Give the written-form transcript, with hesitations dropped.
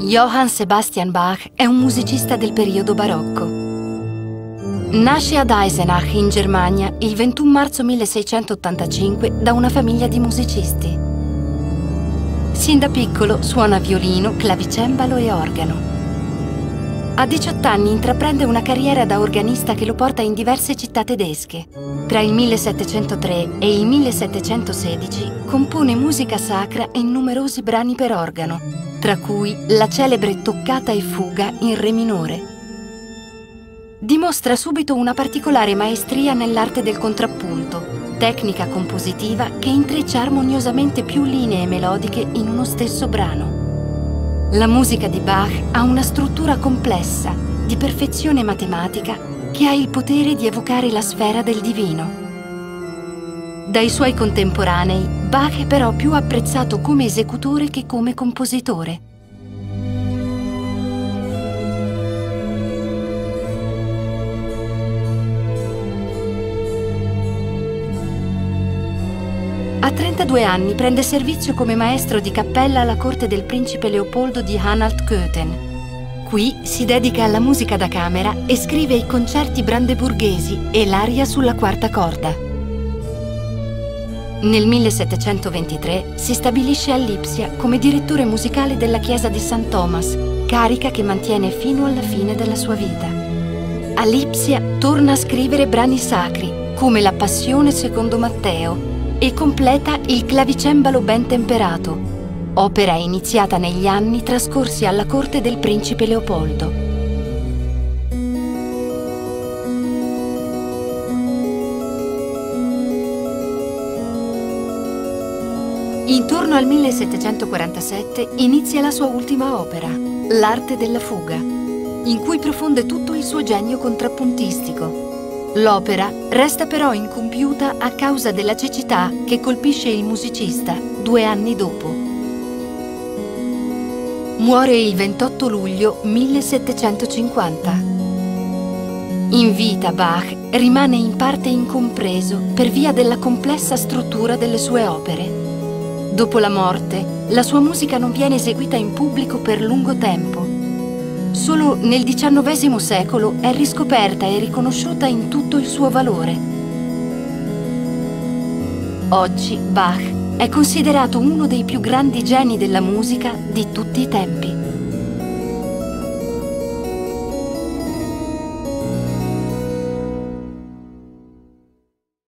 Johann Sebastian Bach è un musicista del periodo barocco. Nasce ad Eisenach, in Germania, il 21 marzo 1685 da una famiglia di musicisti. Sin da piccolo suona violino, clavicembalo e organo. A 18 anni intraprende una carriera da organista che lo porta in diverse città tedesche. Tra il 1703 e il 1716 compone musica sacra in numerosi brani per organo, tra cui la celebre Toccata e Fuga in Re minore. Dimostra subito una particolare maestria nell'arte del contrappunto, tecnica compositiva che intreccia armoniosamente più linee melodiche in uno stesso brano. La musica di Bach ha una struttura complessa, di perfezione matematica, che ha il potere di evocare la sfera del divino. Dai suoi contemporanei, Bach è però più apprezzato come esecutore che come compositore. A 32 anni prende servizio come maestro di cappella alla corte del principe Leopoldo di Anhalt-Köthen. Qui si dedica alla musica da camera e scrive i concerti brandeburghesi e l'aria sulla quarta corda. Nel 1723 si stabilisce a Lipsia come direttore musicale della chiesa di St. Thomas, carica che mantiene fino alla fine della sua vita. A Lipsia torna a scrivere brani sacri, come la Passione secondo Matteo, e completa il Clavicembalo ben temperato, opera iniziata negli anni trascorsi alla corte del principe Leopoldo. Intorno al 1747 inizia la sua ultima opera, L'arte della fuga, in cui profonde tutto il suo genio contrappuntistico. L'opera resta però incompiuta a causa della cecità che colpisce il musicista 2 anni dopo. Muore il 28 luglio 1750. In vita Bach rimane in parte incompreso per via della complessa struttura delle sue opere. Dopo la morte, la sua musica non viene eseguita in pubblico per lungo tempo. Solo nel XIX secolo è riscoperta e riconosciuta in tutto il suo valore. Oggi Bach è considerato uno dei più grandi geni della musica di tutti i tempi.